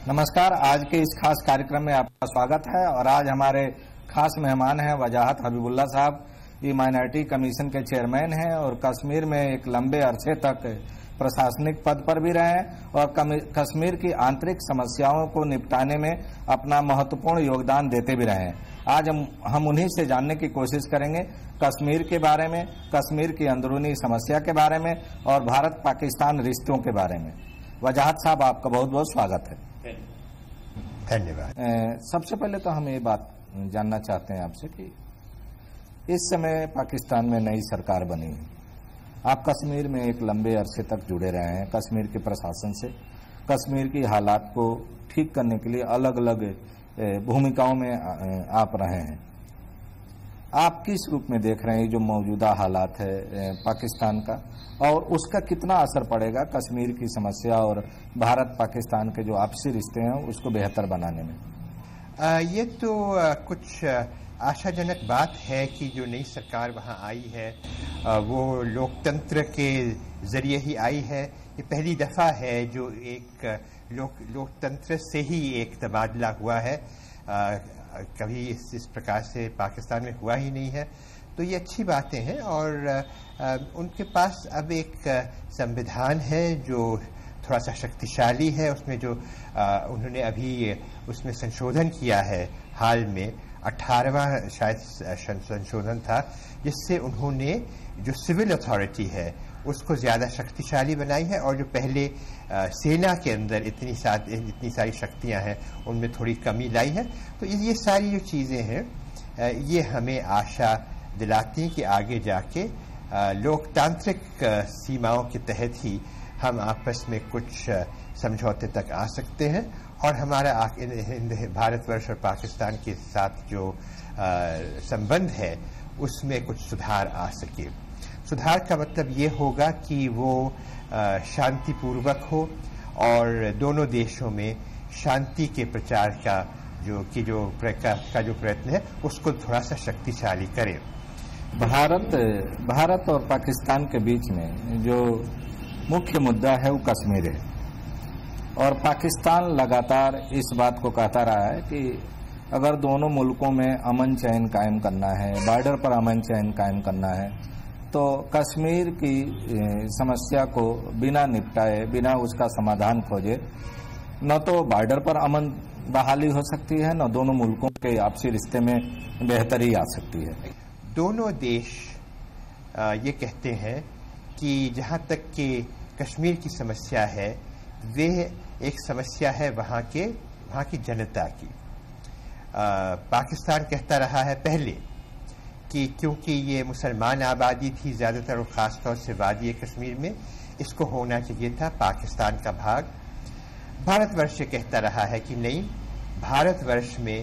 नमस्कार। आज के इस खास कार्यक्रम में आपका स्वागत है और आज हमारे खास मेहमान हैं वजाहत हबीबुल्ला साहब। ये माइनॉरिटी कमीशन के चेयरमैन हैं और कश्मीर में एक लंबे अरसे तक प्रशासनिक पद पर भी रहे हैं और कश्मीर की आंतरिक समस्याओं को निपटाने में अपना महत्वपूर्ण योगदान देते भी रहे हैं। आज हम उन्हीं से जानने की कोशिश करेंगे कश्मीर के बारे में, कश्मीर की अंदरूनी समस्या के बारे में और भारत पाकिस्तान रिश्तों के बारे में। वजाहत साहब, आपका बहुत बहुत स्वागत है। धन्यवाद। सबसे पहले तो हम ये बात जानना चाहते हैं आपसे कि इस समय पाकिस्तान में नई सरकार बनी है। आप कश्मीर में एक लंबे अरसे तक जुड़े रहे हैं। कश्मीर के प्रशासन से कश्मीर की हालात को ठीक करने के लिए अलग अलग भूमिकाओं में आप रहे हैं। आप किस रूप में देख रहे हैं जो मौजूदा हालात है पाकिस्तान का और उसका कितना असर पड़ेगा कश्मीर की समस्या और भारत पाकिस्तान के जो आपसी रिश्ते हैं उसको बेहतर बनाने में? ये तो कुछ आशाजनक बात है कि जो नई सरकार वहां आई है वो लोकतंत्र के जरिए ही आई है। ये पहली दफा है जो एक लोकतंत्र से ही एक तबादला हुआ है। कभी इस प्रकार से पाकिस्तान में हुआ ही नहीं है, तो ये अच्छी बातें हैं। और उनके पास अब एक संविधान है जो थोड़ा सा शक्तिशाली है। उसमें जो उन्होंने अभी उसमें संशोधन किया है हाल में, 18वां शायद संशोधन था, जिससे उन्होंने जो सिविल अथॉरिटी है उसको ज्यादा शक्तिशाली बनाई है और जो पहले सेना के अंदर इतनी सारी शक्तियां हैं उनमें थोड़ी कमी लाई है। तो ये सारी जो चीजें हैं ये हमें आशा दिलाती हैं कि आगे जाके लोकतांत्रिक सीमाओं के तहत ही हम आपस में कुछ समझौते तक आ सकते हैं और हमारा भारतवर्ष और पाकिस्तान के साथ जो संबंध है उसमें कुछ सुधार आ सके। सुधार का मतलब ये होगा कि वो शांतिपूर्वक हो और दोनों देशों में शांति के प्रचार का जो प्रयत्न है उसको थोड़ा सा शक्तिशाली करे। भारत और पाकिस्तान के बीच में जो मुख्य मुद्दा है वो कश्मीर है और पाकिस्तान लगातार इस बात को कहता रहा है कि अगर दोनों मुल्कों में अमन चैन कायम करना है, बॉर्डर पर अमन चैन कायम करना है, तो कश्मीर की समस्या को बिना निपटाए, बिना उसका समाधान खोजे न तो बॉर्डर पर अमन बहाली हो सकती है, न दोनों मुल्कों के आपसी रिश्ते में बेहतरी आ सकती है। दोनों देश ये कहते हैं कि जहां तक कि कश्मीर की समस्या है वे एक समस्या है वहां की जनता की। पाकिस्तान कहता रहा है पहले कि क्योंकि ये मुसलमान आबादी थी ज्यादातर और खासतौर से वादी कश्मीर में, इसको होना चाहिए था पाकिस्तान का भाग। भारतवर्ष कहता रहा है कि नहीं, भारतवर्ष में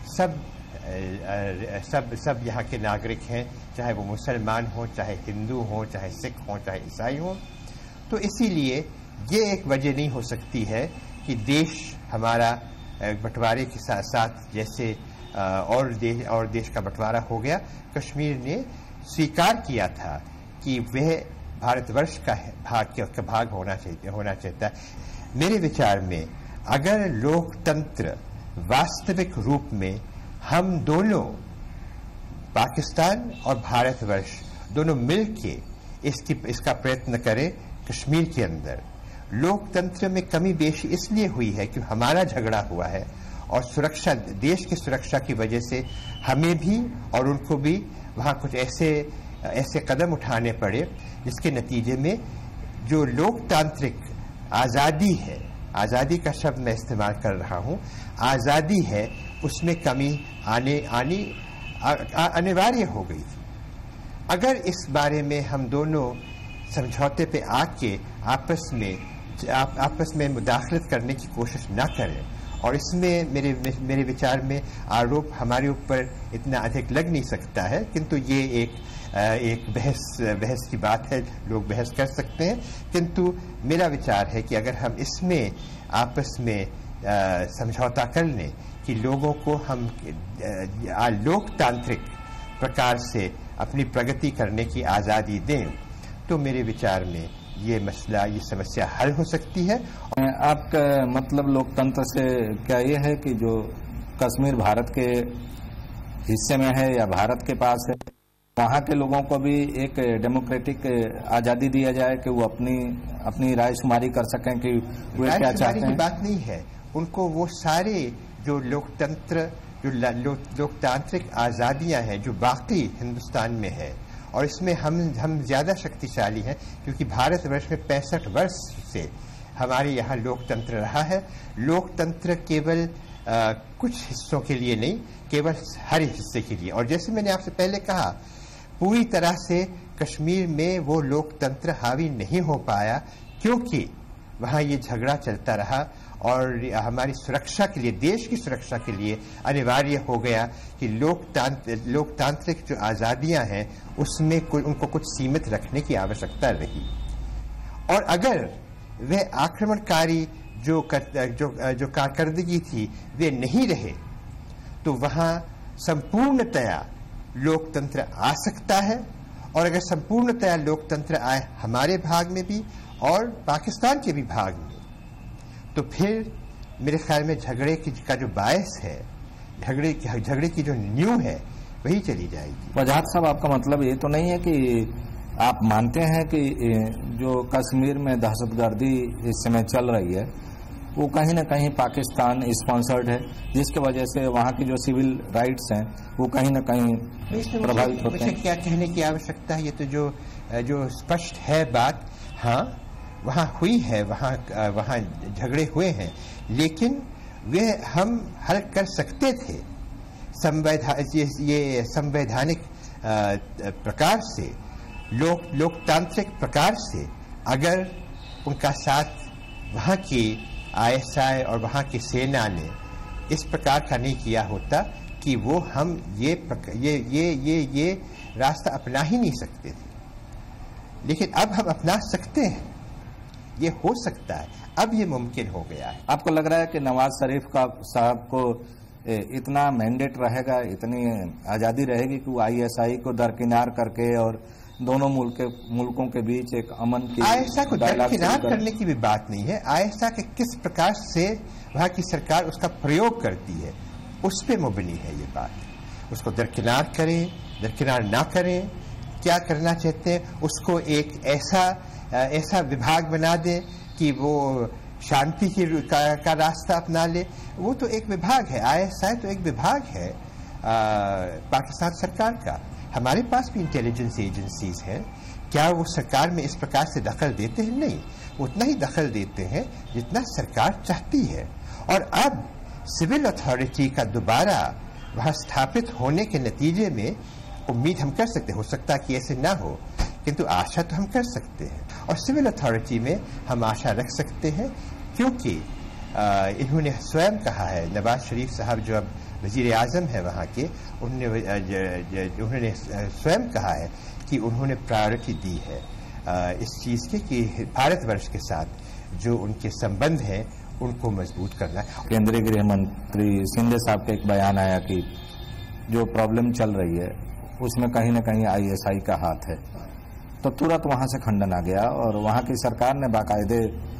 सब यहाँ के नागरिक हैं, चाहे वो मुसलमान हो, चाहे हिंदू हो, चाहे सिख हो, चाहे ईसाई हो। तो इसीलिए ये एक वजह नहीं हो सकती है कि देश हमारा बंटवारे के साथ साथ जैसे और देश का बंटवारा हो गया, कश्मीर ने स्वीकार किया था कि वह भारतवर्ष का भाग होना चाहता है। मेरे विचार में अगर लोकतंत्र वास्तविक रूप में हम दोनों पाकिस्तान और भारतवर्ष दोनों मिलके इसका प्रयत्न करें कश्मीर के अंदर, लोकतंत्र में कमी बेशी इसलिए हुई है कि हमारा झगड़ा हुआ है और देश की सुरक्षा की वजह से हमें भी और उनको भी वहां कुछ ऐसे कदम उठाने पड़े जिसके नतीजे में जो लोकतांत्रिक आजादी है, आजादी का शब्द मैं इस्तेमाल कर रहा हूं, आजादी है, उसमें कमी अनिवार्य हो गई थी। अगर इस बारे में हम दोनों समझौते पे आके आपस में मुदाखलत करने की कोशिश न करें और इसमें मेरे विचार में आरोप हमारे ऊपर इतना अधिक लग नहीं सकता है, किंतु ये एक बहस की बात है, लोग बहस कर सकते हैं। किंतु मेरा विचार है कि अगर हम इसमें आपस में समझौता कर लें कि लोगों को हम लोकतांत्रिक प्रकार से अपनी प्रगति करने की आजादी दें, तो मेरे विचार में ये मसला, ये समस्या हल हो सकती है। आपका मतलब लोकतंत्र से क्या ये है कि जो कश्मीर भारत के हिस्से में है या भारत के पास है, वहाँ के लोगों को भी एक डेमोक्रेटिक आजादी दिया जाए कि वो अपनी राय शुमारी कर सकें कि वे क्या चाहते हैं? बात नहीं है, उनको वो सारे जो लोकतंत्र, जो लोकतांत्रिक आजादियां हैं जो बाकी हिंदुस्तान में है, और इसमें हम ज्यादा शक्तिशाली हैं क्योंकि भारतवर्ष में 65 वर्ष से हमारे यहाँ लोकतंत्र रहा है। लोकतंत्र केवल कुछ हिस्सों के लिए नहीं, केवल हर हिस्से के लिए। और जैसे मैंने आपसे पहले कहा, पूरी तरह से कश्मीर में वो लोकतंत्र हावी नहीं हो पाया क्योंकि वहाँ ये झगड़ा चलता रहा, और हमारी सुरक्षा के लिए, देश की सुरक्षा के लिए अनिवार्य हो गया कि लोकतांत्रिक जो आजादियां हैं उसमें उनको कुछ सीमित रखने की आवश्यकता रही। और अगर वे आक्रमणकारी जो कारकर्दगी थी वे नहीं रहे तो वहां संपूर्णतया लोकतंत्र आ सकता है। और अगर संपूर्णतया लोकतंत्र आए हमारे भाग में भी और पाकिस्तान के भी भाग में, तो फिर मेरे ख्याल में झगड़े का जो बायस है, झगड़े की जो न्यू है, वही चली जाएगी। वजाहत साहब, आपका मतलब ये तो नहीं है कि आप मानते हैं कि जो कश्मीर में दहशतगर्दी इस समय चल रही है वो कहीं न कहीं पाकिस्तान स्पॉन्सर्ड है, जिसकी वजह से वहाँ की जो सिविल राइट्स हैं वो कहीं न कहीं प्रभावित होते हैं? क्या कहने की आवश्यकता है, ये तो जो स्पष्ट है बात। हाँ, वहाँ हुई है, वहाँ झगड़े हुए हैं, लेकिन वे हम हल कर सकते थे ये संवैधानिक प्रकार से, लोकतांत्रिक प्रकार से, अगर उनका साथ वहाँ की ISI और वहाँ की सेना ने इस प्रकार का नहीं किया होता कि वो हम ये रास्ता अपना ही नहीं सकते थे। लेकिन अब हम अपना सकते हैं, ये हो सकता है, अब ये मुमकिन हो गया है। आपको लग रहा है कि नवाज शरीफ साहब को इतना मैंडेट रहेगा, इतनी आजादी रहेगी कि वो ISI को दरकिनार करके और दोनों मुल्कों के बीच एक अमन की ISI को दरकिनार करने की भी बात नहीं है। ISI के किस प्रकार से वहाँ की सरकार उसका प्रयोग करती है उस पे मुबनी है ये बात। उसको दरकिनार करें, दरकिनार ना करें, क्या करना चाहते हैं, उसको एक ऐसा विभाग बना दे कि वो शांति का रास्ता अपना ले, वो तो एक विभाग है। ISI तो एक विभाग है पाकिस्तान सरकार का। हमारे पास भी इंटेलिजेंस एजेंसीज हैं, क्या वो सरकार में इस प्रकार से दखल देते हैं? नहीं, उतना ही दखल देते हैं जितना सरकार चाहती है। और अब सिविल अथॉरिटी का दोबारा वहां स्थापित होने के नतीजे में उम्मीद हम कर सकते, हो सकता कि ऐसे ना हो, किंतु आशा तो हम कर सकते हैं। और सिविल अथॉरिटी में हम आशा रख सकते हैं क्योंकि इन्होंने स्वयं कहा है, नवाज शरीफ साहब जो अब वजीर आजम है वहाँ के, उन्होंने स्वयं कहा है कि उन्होंने प्रायोरिटी दी है इस चीज़ के कि भारतवर्ष के साथ जो उनके संबंध हैं उनको मजबूत करना है। केंद्रीय गृह मंत्री शिंदे साहब का एक बयान आया कि जो प्रॉब्लम चल रही है उसमें कहीं न कहीं ISI का हाथ है, तो तुरंत वहां से खंडन आ गया और वहां की सरकार ने बाकायदे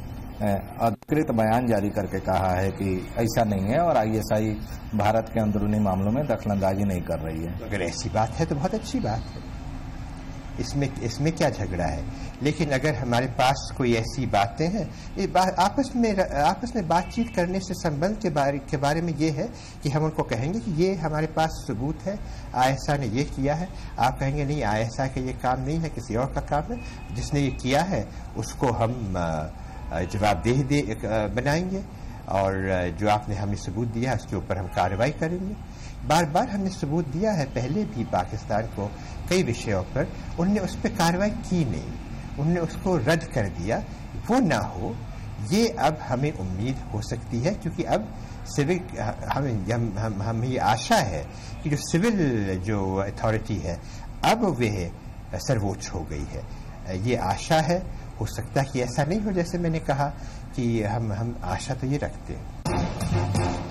अधिकृत बयान जारी करके कहा है कि ऐसा नहीं है और ISI भारत के अंदरूनी मामलों में दखलंदाजी नहीं कर रही है। अगर ऐसी बात है तो बहुत अच्छी बात है, इसमें क्या झगड़ा है। लेकिन अगर हमारे पास कोई ऐसी बातें हैं, आपस में बातचीत करने से संबंध के बारे में ये है कि हम उनको कहेंगे कि ये हमारे पास सबूत है, ISI ने ये किया है। आप कहेंगे नहीं, ISI का ये काम नहीं है, किसी और का काम है, जिसने ये किया है उसको हम जवाबदेही बनाएंगे और जो आपने हमें सबूत दिया है उसके ऊपर हम कार्रवाई करेंगे। बार बार हमने सबूत दिया है पहले भी पाकिस्तान को कई विषयों पर, उन्होंने उस पर कार्रवाई की नहीं, उन्होंने उसको रद्द कर दिया। वो ना हो, ये अब हमें उम्मीद हो सकती है क्योंकि अब सिविल हमें ये आशा है कि जो सिविल जो अथॉरिटी है अब वह सर्वोच्च हो गई है। ये आशा है, हो सकता है कि ऐसा नहीं हो जैसे मैंने कहा कि हम आशा तो ये रखते हैं।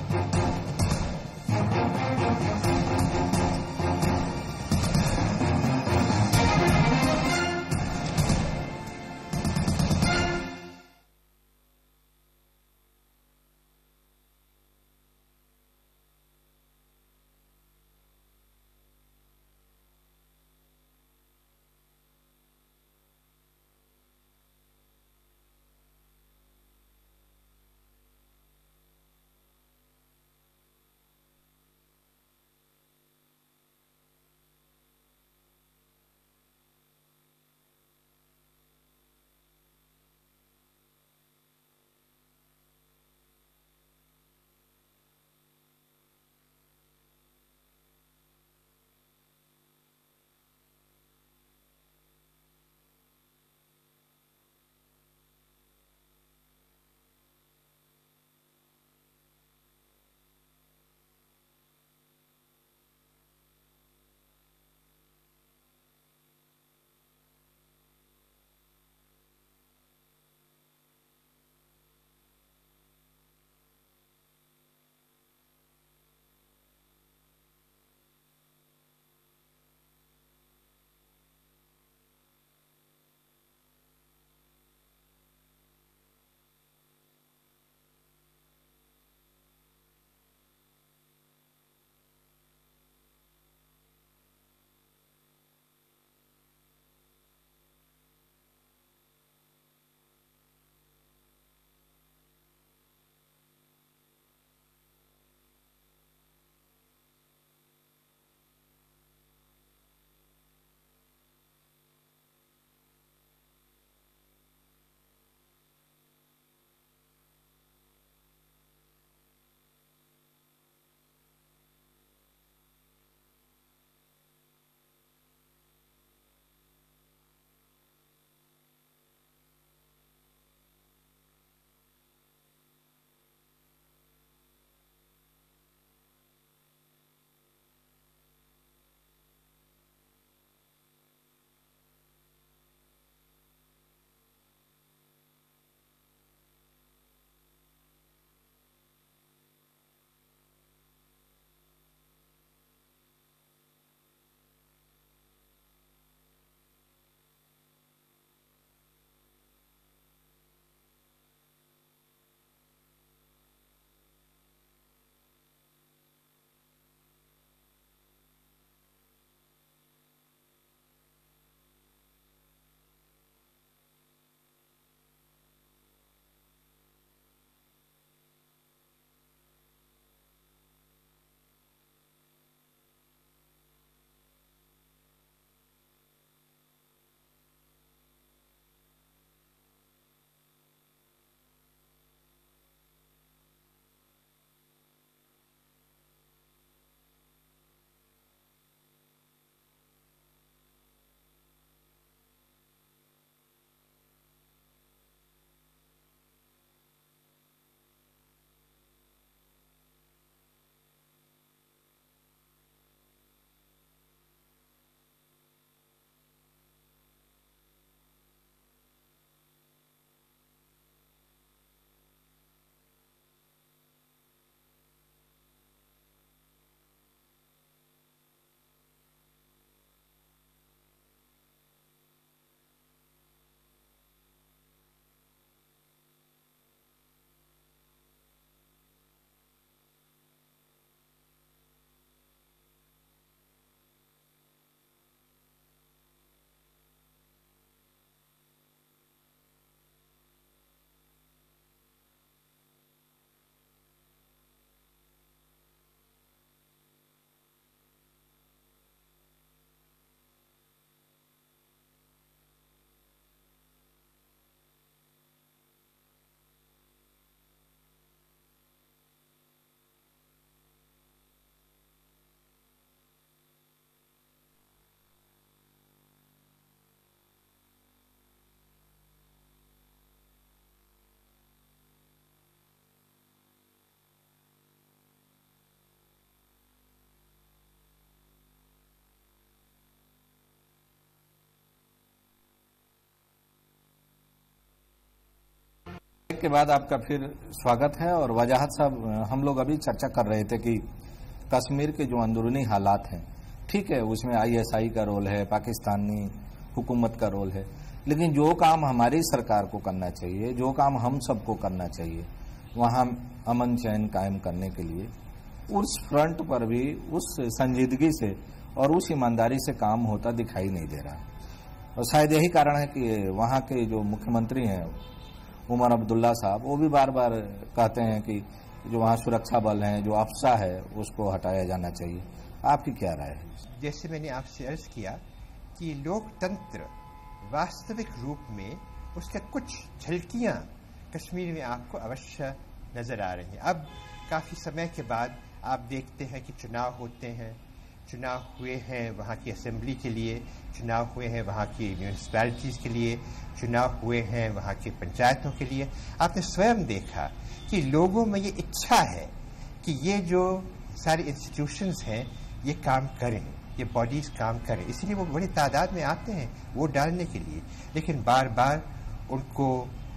ब्रेक के बाद आपका फिर स्वागत है। और वजाहत साहब, हम लोग अभी चर्चा कर रहे थे कि कश्मीर के जो अंदरूनी हालात हैं, ठीक है, उसमें आईएसआई का रोल है, पाकिस्तानी हुकूमत का रोल है, लेकिन जो काम हमारी सरकार को करना चाहिए, जो काम हम सबको करना चाहिए वहां अमन चैन कायम करने के लिए, उस फ्रंट पर भी उस संजीदगी से और उस ईमानदारी से काम होता दिखाई नहीं दे रहा। और शायद यही कारण है कि वहां के जो मुख्यमंत्री हैं उमर अब्दुल्ला साहब, वो भी बार बार कहते हैं कि जो वहां सुरक्षा बल हैं, जो अफसा है, उसको हटाया जाना चाहिए। आपकी क्या राय है? जैसे मैंने आपसे अर्ज किया कि लोकतंत्र वास्तविक रूप में उसके कुछ झलकियां कश्मीर में आपको अवश्य नजर आ रही हैं। अब काफी समय के बाद आप देखते हैं कि चुनाव होते हैं, चुनाव हुए हैं वहाँ की असेंबली के लिए, चुनाव हुए हैं वहाँ की म्यूनिसिपैलिटीज के लिए, चुनाव हुए हैं वहाँ की पंचायतों के लिए। आपने स्वयं देखा कि लोगों में ये इच्छा है कि ये जो सारे इंस्टीट्यूशंस हैं ये काम करें, ये बॉडीज काम करें, इसलिए वो बड़ी तादाद में आते हैं वोट डालने के लिए। लेकिन बार बार उनको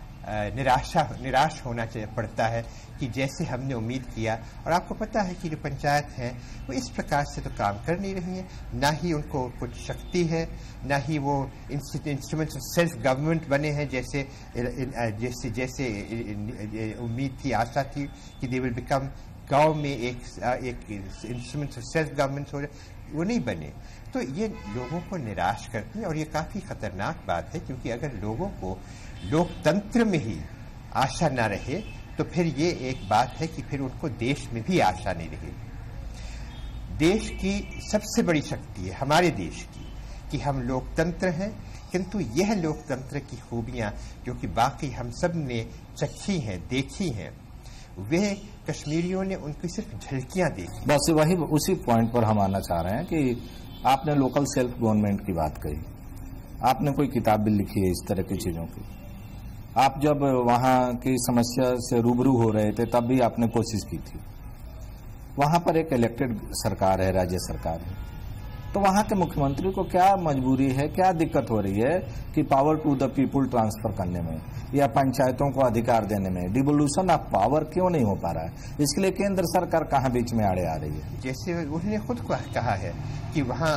निराश होना पड़ता है कि जैसे हमने उम्मीद किया। और आपको पता है कि जो पंचायत हैं वो इस प्रकार से तो काम कर नहीं रही है, ना ही उनको कुछ शक्ति है, ना ही वो इंस्ट्रूमेंट्स ऑफ सेल्फ गवर्नमेंट बने हैं जैसे जैसे जैसे उम्मीद थी, आशा थी कि दे विल बिकम गांव में एक इंस्ट्रूमेंट्स ऑफ सेल्फ गवर्नमेंट हो रहे, वो नहीं बने। तो ये लोगों को निराश करते हैं और ये काफी खतरनाक बात है, क्योंकि अगर लोगों को लोकतंत्र में ही आशा न रहे तो फिर ये एक बात है कि फिर उनको देश में भी आशा नहीं रहेगी। देश की सबसे बड़ी शक्ति है हमारे देश की कि हम लोकतंत्र हैं, किंतु यह लोकतंत्र की खूबियां जो कि बाकी हम सब ने चखी हैं, देखी हैं, वे कश्मीरियों ने उनकी सिर्फ झलकियां देखी। बस वही उसी पॉइंट पर हम आना चाह रहे हैं कि आपने लोकल सेल्फ गवर्नमेंट की बात कही, आपने कोई किताब भी लिखी है इस तरह की चीजों की। आप जब वहां की समस्या से रूबरू हो रहे थे तब भी आपने कोशिश की थी। वहां पर एक इलेक्टेड सरकार है, राज्य सरकार है, तो वहां के मुख्यमंत्री को क्या मजबूरी है, क्या दिक्कत हो रही है कि power to the people transfer करने में या पंचायतों को अधिकार देने में डिवोल्यूशन ऑफ पावर क्यों नहीं हो पा रहा है? इसके लिए केंद्र सरकार कहां बीच में आड़े आ रही है? जैसे उन्होंने खुद को कहा है कि वहां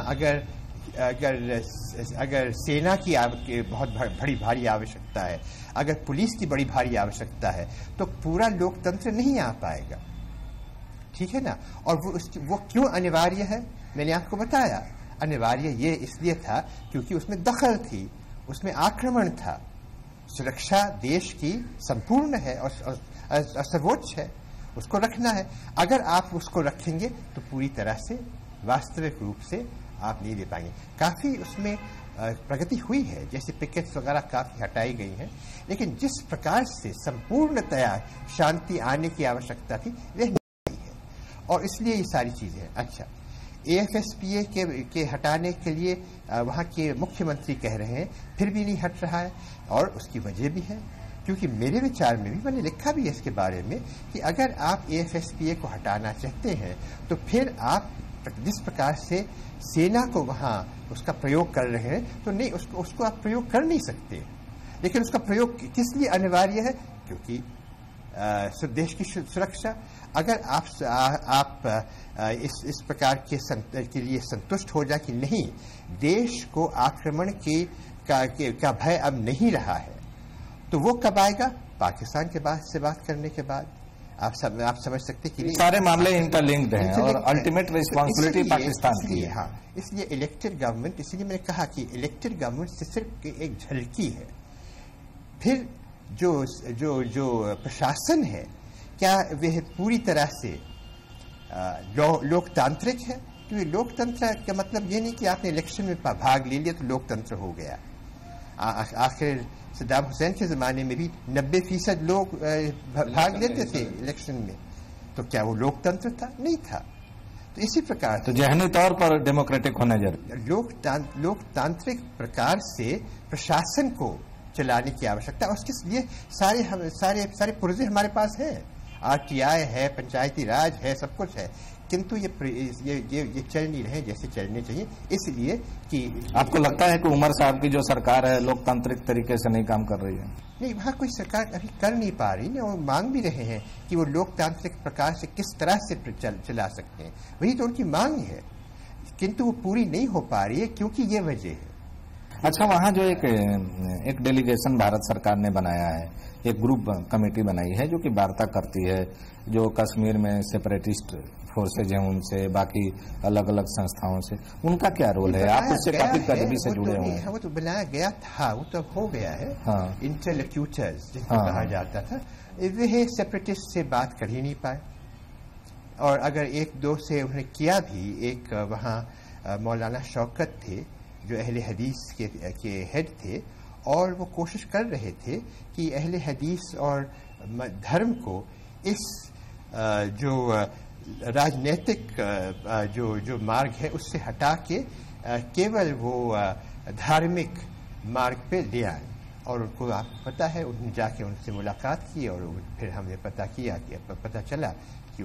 अगर सेना की बहुत बड़ी भारी आवश्यकता है, अगर पुलिस की बड़ी भारी आवश्यकता है, तो पूरा लोकतंत्र नहीं आ पाएगा, ठीक है ना। और वो क्यों अनिवार्य है, मैंने आपको बताया। अनिवार्य ये इसलिए था क्योंकि उसमें दखल थी, उसमें आक्रमण था। सुरक्षा देश की संपूर्ण है और सर्वोच्च है, उसको रखना है। अगर आप उसको रखेंगे तो पूरी तरह से वास्तविक रूप से आप नहीं दे पाएंगे। काफी उसमें प्रगति हुई है, जैसे पिकेट्स वगैरह काफी हटाई गई हैं, लेकिन जिस प्रकार से संपूर्णतया शांति आने की आवश्यकता थी वह नहीं है, और इसलिए ये सारी चीजें हैं। अच्छा, AFSPA के हटाने के लिए वहां के मुख्यमंत्री कह रहे हैं, फिर भी नहीं हट रहा है, और उसकी वजह भी है क्योंकि मेरे विचार में भी, मैंने लिखा भी है इसके बारे में, कि अगर आप AFSPA को हटाना चाहते हैं तो फिर आप जिस प्रकार से सेना को वहां उसका प्रयोग कर रहे हैं, तो नहीं, उसको आप प्रयोग कर नहीं सकते। लेकिन उसका प्रयोग किस लिए अनिवार्य है? क्योंकि देश की सुरक्षा। अगर आप इस प्रकार के लिए संतुष्ट हो जाए कि नहीं, देश को आक्रमण का भय अब नहीं रहा है, तो वो कब आएगा? पाकिस्तान के बाद से बात करने के बाद। आप समझ सकते कि सारे मामले इंटरलिंक्ड हैं और अल्टीमेट रिस्पांसिबिलिटी पाकिस्तान की है। हाँ, इसलिए इलेक्टेड गवर्नमेंट, इसलिए मैंने कहा कि इलेक्टेड गवर्नमेंट से सिर्फ एक झलकी है। फिर जो प्रशासन है, क्या वह पूरी तरह से लोकतांत्रिक है? क्योंकि लोकतंत्र का मतलब ये नहीं कि आपने इलेक्शन में भाग ले लिया तो लोकतंत्र हो गया। आखिर सद्दाम हुसैन के जमाने में भी 90% लोग भाग लेते थे इलेक्शन में, तो क्या वो लोकतंत्र था? नहीं था। तो इसी प्रकार तो जहनी तौर पर डेमोक्रेटिक होना जरूरी। लोकतांत्रिक प्रकार से प्रशासन को चलाने की आवश्यकता, उसके लिए सारे पुर्जे हमारे पास हैं। RTI है, पंचायती राज है, सब कुछ है, किंतु ये चल नहीं रहे जैसे चलने चाहिए, इसलिए कि आपको लगता है कि उमर साहब की जो सरकार है लोकतांत्रिक तरीके से नहीं काम कर रही है? नहीं, वहाँ कोई सरकार अभी कर नहीं पा रही ना, और मांग भी रहे हैं कि वो लोकतांत्रिक प्रकार से किस तरह से चला सकते हैं, वही तो उनकी मांग है, किंतु वो पूरी नहीं हो पा रही है क्योंकि ये वजह है। अच्छा, वहाँ जो एक डेलीगेशन भारत सरकार ने बनाया है, एक ग्रुप कमेटी बनाई है जो कि वार्ता करती है, जो कश्मीर में सेपरेटिस्ट फोर्सेज हैं उनसे, बाकी अलग अलग संस्थाओं से, उनका क्या रोल है? आप उससे काफी करीबी से जुड़े हुए हैं। वो तो बनाया गया था, वो तो हो गया है। हाँ। इंटरलोक्यूटर्स जिनको कहा जाता था, वे सेपरेटिस्ट से बात कर ही नहीं पाए, और अगर एक दो से उन्होंने किया भी, एक वहाँ मौलाना शौकत थे जो अहले हदीस के हेड थे, और वो कोशिश कर रहे थे कि अहले हदीस और धर्म को इस जो राजनीतिक जो मार्ग है उससे हटा के केवल वो धार्मिक मार्ग पे ले आए। और उनको आपको पता है, उन्होंने जाके उनसे मुलाकात की, और फिर हमने पता चला कि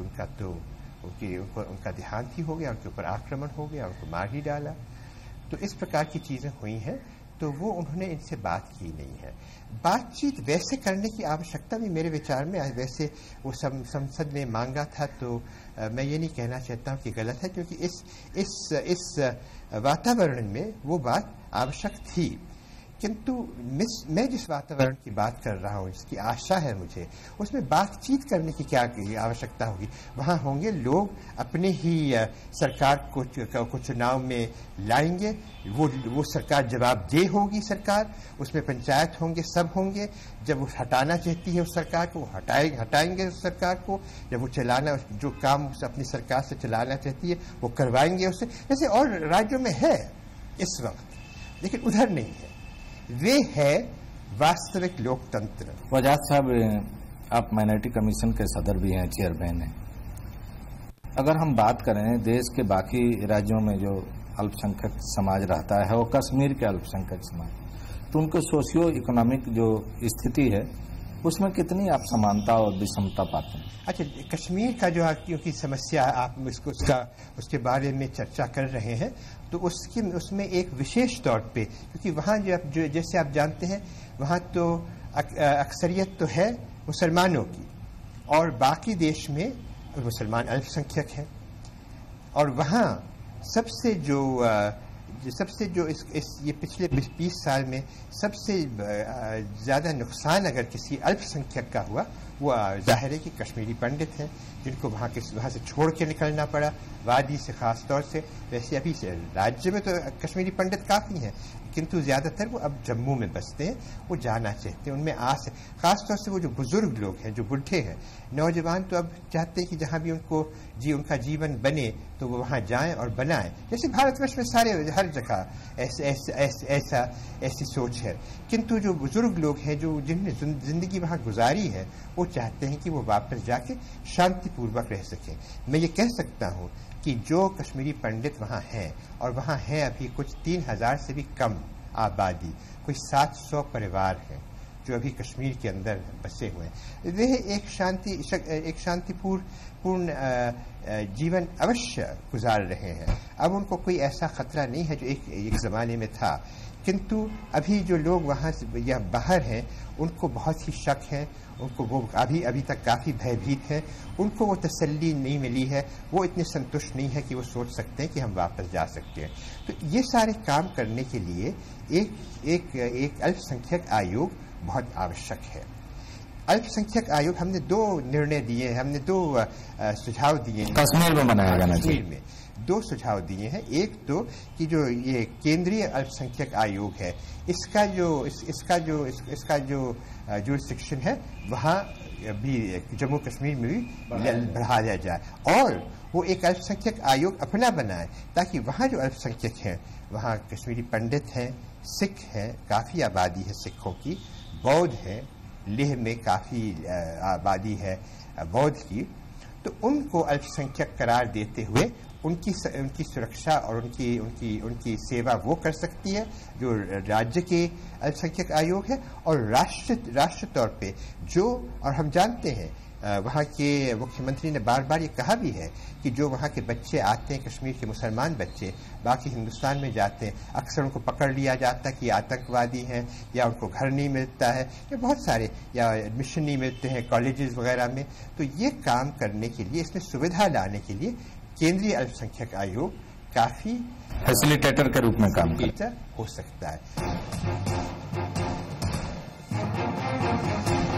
उनका देहांत ही हो गया, उनके ऊपर आक्रमण हो गया, उनको मार ही डाला। तो इस प्रकार की चीजें हुई हैं, तो वो उन्होंने इनसे बात की नहीं है। बातचीत वैसे करने की आवश्यकता भी मेरे विचार में, वैसे वो संसद ने मांगा था, तो मैं ये नहीं कहना चाहता हूँ कि गलत है, क्योंकि इस वातावरण में वो बात आवश्यक थी। किंतु मैं जिस वातावरण की बात कर रहा हूँ, जिसकी आशा है मुझे, उसमें बातचीत करने की क्या आवश्यकता होगी? वहाँ होंगे लोग अपने ही सरकार को चुनाव में लाएंगे, वो सरकार जवाबदेह होगी, सरकार उसमें पंचायत होंगे, सब होंगे। जब वो हटाना चाहती है उस सरकार को, हटाएंगे उस सरकार को। जब वो जो काम अपनी सरकार से चलाना चाहती है वो करवाएंगे उससे, जैसे और राज्यों में है इस वक्त, लेकिन उधर नहीं है। वे है वास्तविक लोकतंत्र। वजाद साहब, आप माइनॉरिटी कमीशन के सदर भी हैं, चेयरमैन हैं। अगर हम बात करें देश के बाकी राज्यों में जो अल्पसंख्यक समाज रहता है, वो कश्मीर के अल्पसंख्यक समाज, तो उनको सोशियो इकोनॉमिक जो स्थिति है उसमें कितनी आप समानता और विषमता पाते हैं? अच्छा, कश्मीर का जो क्योंकि समस्या आप उसके बारे में चर्चा कर रहे हैं, तो उसमें एक विशेष तौर पे, क्योंकि वहाँ जो जैसे आप जानते हैं, वहाँ तो अक्सरियत तो है मुसलमानों की, और बाकी देश में मुसलमान अल्पसंख्यक हैं, और वहाँ सबसे जो ये पिछले 20 साल में सबसे ज़्यादा नुकसान अगर किसी अल्पसंख्यक का हुआ, वो जाहिर है कि कश्मीरी पंडित हैं, जिनको वहाँ से छोड़ के निकलना पड़ा, वादी से खास तौर से। वैसे अभी से राज्य में तो कश्मीरी पंडित काफ़ी हैं, किंतु ज़्यादातर वो अब जम्मू में बसते हैं, वो जाना चाहते हैं, उनमें आस है। खास तौर से वो जो बुजुर्ग लोग हैं, जो बुढ़े हैं, नौजवान तो अब चाहते हैं कि जहाँ भी उनका जीवन बने तो वो वहाँ जाएं और बनाएं। जैसे भारतवर्ष में हर जगह ऐसी सोच है, किंतु जो बुजुर्ग लोग हैं, जिन्होंने जिंदगी वहाँ गुजारी है, वो चाहते हैं कि वो वापस जाके शांतिपूर्वक रह सकें। मैं ये कह सकता हूँ कि जो कश्मीरी पंडित वहाँ हैं, और वहाँ हैं अभी कुछ 3000 से भी कम आबादी, कोई 700 परिवार हैं जो अभी कश्मीर के अंदर बसे हुए हैं। वे एक शांतिपूर्ण जीवन अवश्य गुजार रहे हैं। अब उनको कोई ऐसा खतरा नहीं है जो एक ज़माने में था, किंतु अभी जो लोग वहाँ से या बाहर हैं, उनको बहुत ही शक है, उनको वो अभी तक काफ़ी भयभीत हैं, उनको वो तसल्ली नहीं मिली है, वो इतने संतुष्ट नहीं है कि वो सोच सकते हैं कि हम वापस जा सकते हैं। तो ये सारे काम करने के लिए एक अल्पसंख्यक आयोग बहुत आवश्यक है। अल्पसंख्यक आयोग, हमने 2 निर्णय दिए हैं, हमने 2 सुझाव दिए हैं कश्मीर में बनाया जाना चाहिए। कश्मीर में 2 सुझाव दिए हैं। एक तो कि जो ये केंद्रीय अल्पसंख्यक आयोग है, इसका जो जुरिस्डिक्शन है वहाँ भी जम्मू कश्मीर में भी बढ़ाया जाए, और वो एक अल्पसंख्यक आयोग अपना बनाए, ताकि वहाँ जो अल्पसंख्यक हैं, वहाँ कश्मीरी पंडित हैं, सिख हैं, काफ़ी आबादी है सिखों की, बौद्ध हैं, लेह में काफ़ी आबादी है बौद्ध की, तो उनको अल्पसंख्यक करार देते हुए उनकी सुरक्षा और उनकी सेवा वो कर सकती है जो राज्य के अल्पसंख्यक आयोग है, और राष्ट्र तौर पे और हम जानते हैं वहाँ के मुख्यमंत्री ने बार बार ये कहा भी है कि जो वहाँ के बच्चे आते हैं, कश्मीर के मुसलमान बच्चे बाकी हिंदुस्तान में जाते हैं, अक्सर उनको पकड़ लिया जाता है कि आतंकवादी हैं या उनको घर नहीं मिलता है या बहुत सारे या एडमिशन नहीं मिलते हैं कॉलेजेस वगैरह में। तो ये काम करने के लिए, इसमें सुविधा लाने के लिए केंद्रीय अल्पसंख्यक आयोग काफी फैसिलिटेटर के रूप में काम हो सकता है।